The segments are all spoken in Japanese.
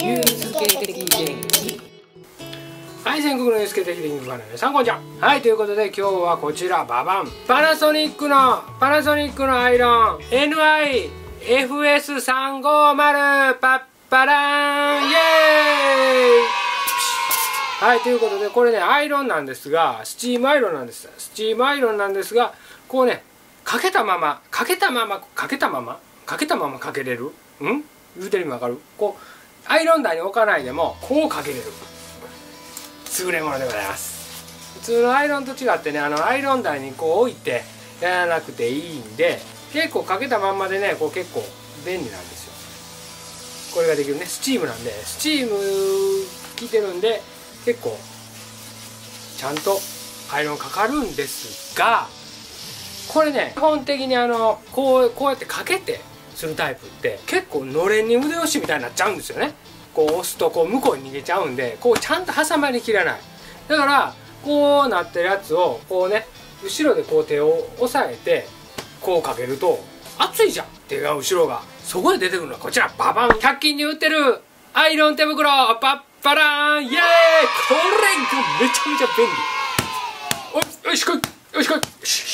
ゆうすけ的電気。はい、全国のゆうすけ的電気ファンの皆さん、こんにちは。はい、ということで今日はこちらババンパナソニックのアイロン NI-FS350 パッパラーンイエーイ。はい、ということでこれねアイロンなんですが、スチームアイロンなんですが、こうねかけたままかけれる。言うてる意味わかる？こうアイロン台に置かないでもこうかけれる優れものでございます。普通のアイロンと違ってね、アイロン台にこう置いてやらなくていいんで、結構かけたまんまでねこう結構便利なんですよ。これができるね。スチームなんで、スチーム効いてるんで結構ちゃんとアイロンかかるんですが、これね基本的にこうやってかけてするタイプって結構のれんに腕押しみたいになっちゃうんですよね。こう押すとこう向こうに逃げちゃうんで、こうちゃんと挟まりきらない。だからこうなってるやつをこうね後ろでこう手を押さえてこうかけると熱いじゃん、手が後ろが。そこで出てくるのはこちらババン、100均に売ってるアイロン手袋パッパラーンイエーイ。これがめちゃめちゃ便利。よしこいよしこい。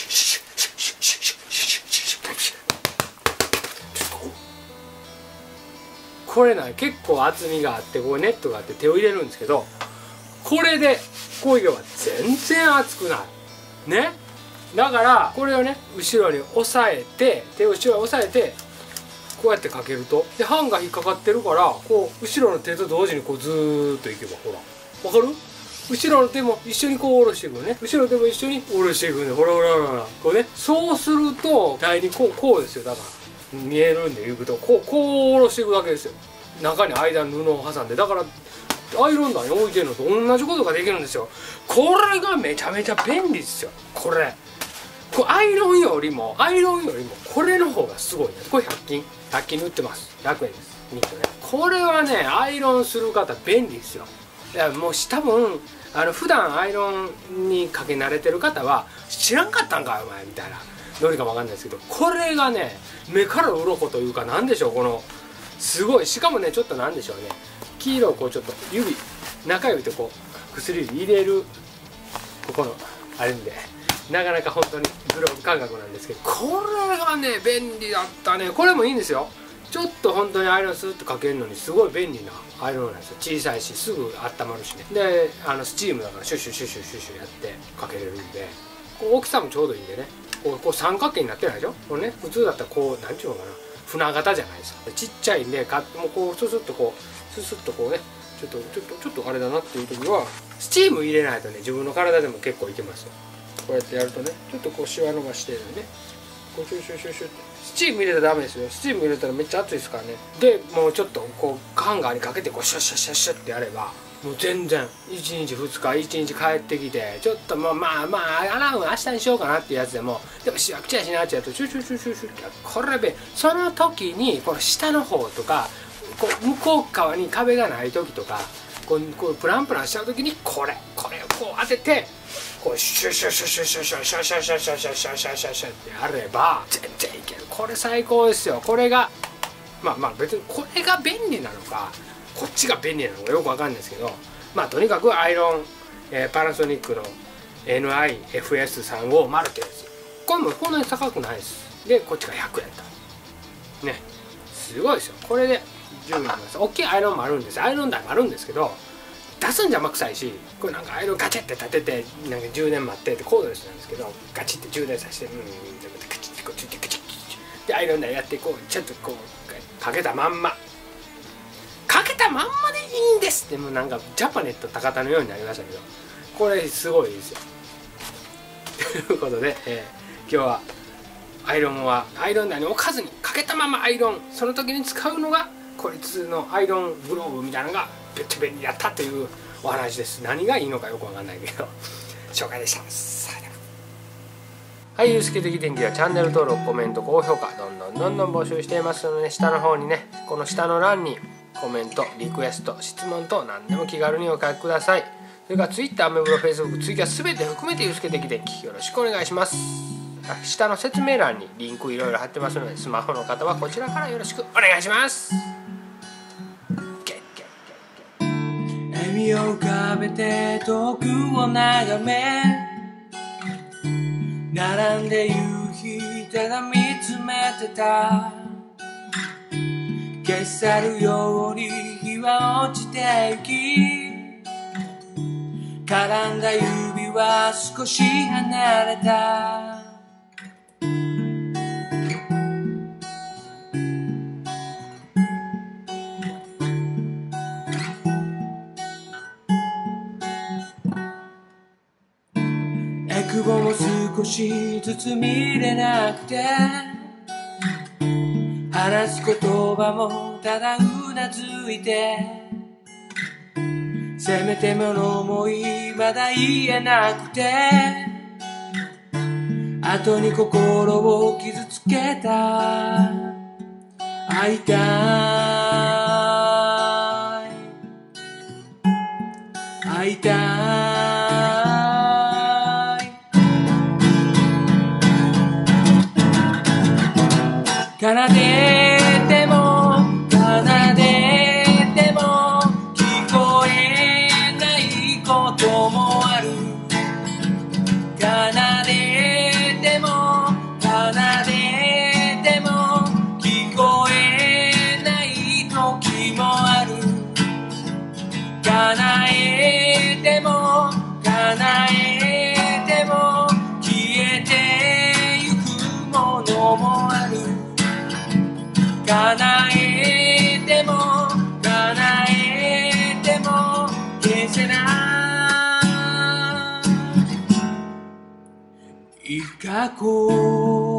これね結構厚みがあってこうネットがあって手を入れるんですけど、これでこういうのは全然熱くないね。だからこれをね後ろに押さえて、手を後ろに押さえてこうやってかけると、でハンガー引っかかってるからこう後ろの手と同時にこうずーっといけば、ほらわかる？後ろの手も一緒にこう下ろしていくのね。後ろの手も一緒に下ろしていくね。ほらほらほらこうね。そうすると台にこうですよ。だから見えるんで言うとこう下ろしていくだけですよ。中に間に布を挟んで、だからアイロン台に置いてるのと同じことができるんですよ。これがめちゃめちゃ便利ですよ。これアイロンよりもこれの方がすごいね。これ100均に売ってます。100円です。ニットね。これはねアイロンする方便利ですよ。いやもう多分普段アイロンにかけ慣れてる方は知らんかったんかお前みたいなノリかもわかんないですけど、これがね目から鱗というか、なんでしょう、このすごい。しかもねちょっとなんでしょうね、黄色をこうちょっと中指とこう薬指入れるここのあれんで、なかなか本当にグローブ感覚なんですけど、これがね便利だったね。これもいいんですよ。ちょっと本当にアイロンスーッとかけるのにすごい便利なアイロンなんですよ。小さいしすぐ温まるしね。でスチームだからシュッシュシュッシュシュッシュやってかけれるんで、こう大きさもちょうどいいんでね、こう三角形になってないでしょ。これね普通だったらこうなんちゅうのかな、船型じゃないですか。ちっちゃいんでもうこうススッとこうね、ちょっとあれだなっていう時はスチーム入れないとね自分の体でも結構いけますよ。こうやってやるとねちょっとこうシワ伸ばしてるね、こうシュシュシュシュって。スチーム入れたらダメですよ。スチーム入れたらめっちゃ熱いですからね。でもうちょっとこうハンガーにかけてこうシャッシャッシャッシャッってやればもう全然1日2日1日帰ってきてちょっともうまあアラーム明日にしようかなっていうやつでも、でもしわくちゃしなっちゃうとシュシュシュシュシュってこれその時にこの下の方とかこう向こう側に壁がない時とかこうプランしちゃう時にこれをこう当ててこうシュシュシュシュシュシュシュシュシュシュシュシュシュシュシュってやれば全然いける。これ最高ですよ。これがまあ別にこれが便利なのかこっちが便利なのかよくわかんないですけど、まあとにかくアイロン、パナソニックの NI-FS350 ってやつ、これもこんなに高くないです。でこっちが100円とね、すごいですよ。これで十分いきます。大きいアイロンもあるんです。アイロン台もあるんですけど出すん邪魔くさいし、これなんかアイロンガチッて立ててなんか充電待ってってコードレスなんですけど、ガチッて充電させてガチッてこうチュッてガチッでアイロン台やってこうちょっとこうかけたまんまでいいんですって、もうなんかジャパネット高田のようになりましたけど、これすごいですよ。ということで、今日はアイロンはアイロン台に置かずにかけたままアイロン、その時に使うのがこいつのアイロングローブみたいなのがべっちゃ便利だったというお話です。何がいいのかよくわかんないけど紹介でした。はい、ゆうすけ的電気はチャンネル登録、コメント、高評価どんどん募集していますので、下の方にねこの下の欄にコメント、リクエスト、質問等何でも気軽にお書きください。それから Twitter、アメブロ、Facebook、ツイキャス全て含めてゆうすけ的電気よろしくお願いします。下の説明欄にリンクいろいろ貼ってますので、スマホの方はこちらからよろしくお願いします。 君を浮かべて遠くを眺め、並んで夕日ただ見つめてた。消さるように日は落ちてゆき、絡んだ指は少し離れた。エクボも少しずつ見れなくて、話す言葉もただうなずいて、せめてもの思いまだ言えなくて、後に心を傷つけた。会いたい会いたい、奏でても奏でても聞こえないこともある。奏でても奏でても聞こえない時もある。叶えても叶えても消えてゆくものもある。叶えても叶えても消せない過去。